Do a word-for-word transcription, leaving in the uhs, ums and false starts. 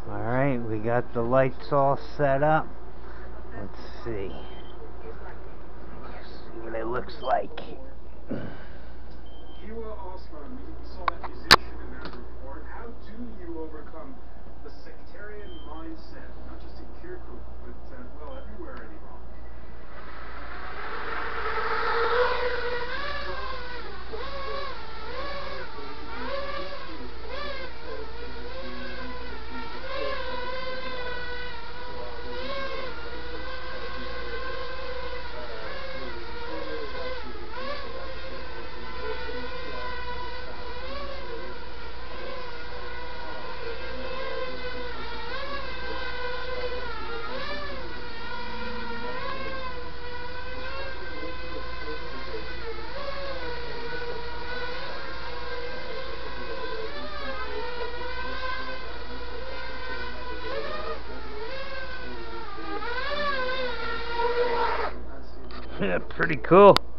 Alright, we got the lights all set up. Let's see. Let's see what it looks like. Giwa Osman, we saw that musician in that report. How do you overcome the sectarian mindset, not just in Kirkuk, but, uh, well, everywhere in Iran? Yeah, pretty cool.